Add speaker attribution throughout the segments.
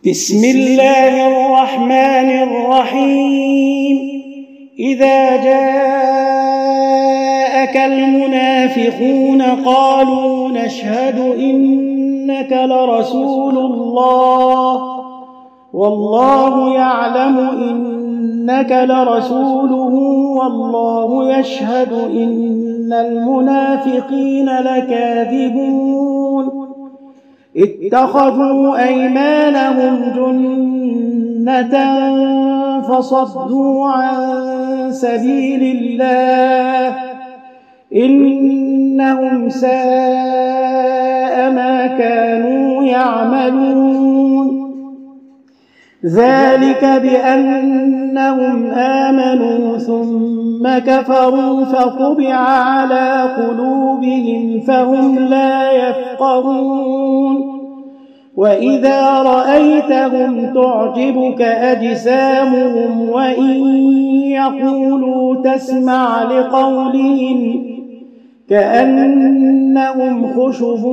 Speaker 1: بسم الله الرحمن الرحيم. إذا جاءك المنافقون قالوا نشهد إنك لرسول الله والله يعلم إنك لرسوله والله يشهد إن المنافقين لكاذبون. اتخذوا أيمانهم جنة فصدوا عن سبيل الله إنهم ساء ما كانوا يعملون. ذلك بأنهم آمنوا ثم كفروا فطبع على قلوبهم فهم لا يفقهون. وإذا رأيتهم تعجبك أجسامهم وإن يقولوا تسمع لقولهم كأنهم خشب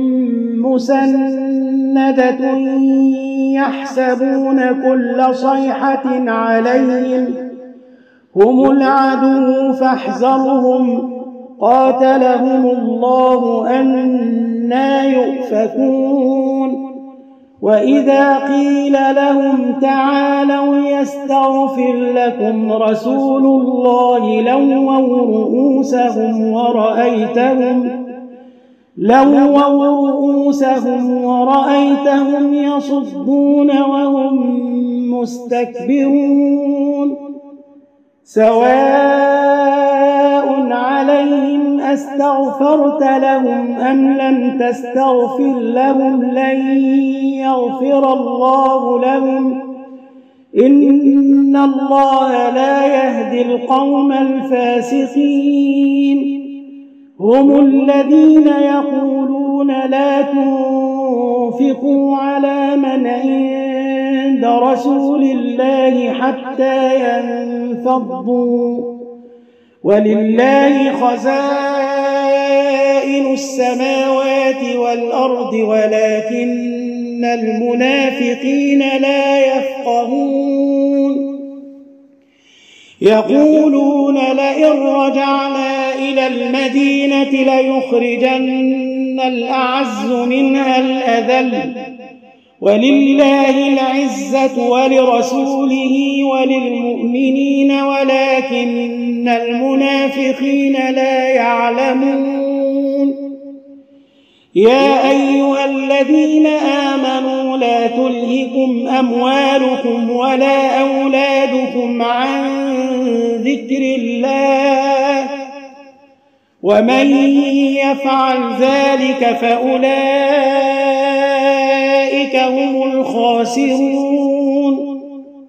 Speaker 1: مسندة يحسبون كل صيحة عليهم هم العدو فاحذرهم قاتلهم الله أنى يؤفكون. وإذا قيل لهم تعالوا يستغفر لكم رسول الله لووا رؤوسهم ورأيتهم يصدون وهم مستكبرون. سواء عليهم أستغفرت لهم أم لم تستغفر لهم لن يغفر الله لهم إن الله لا يهدي القوم الفاسقين. هم الذين يقولون لا تنفقوا على من عند رسول الله حتى ينفضوا ولله خزائن السماوات والأرض ولكن المنافقين لا يفقهون. يقولون لئن رجعنا إلى المدينة ليخرجن الأعز منها الأذل ولله العزة ولرسوله وللمؤمنين ولكن المنافقين لا يعلمون. يا أيها الذين آمنوا لا تلهكم أموالكم ولا أولادكم عن ذكر الله ومن يفعل ذلك فأولئك هم الخاسرون.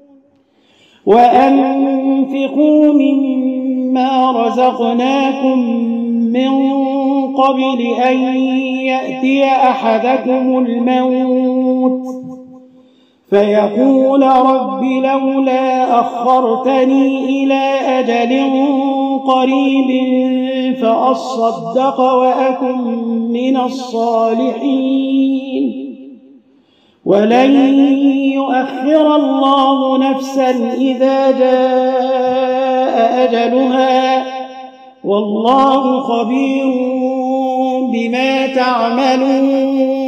Speaker 1: وأنفقوا مما رزقناكم من قبل أن يأتي أحدكم الموت فيقول رب لولا أخرتني إلى أجل قريب فأصدق وأكن من الصالحين. ولن يؤخر الله نفسا إذا جاء أجلها والله خبير بما تعملون.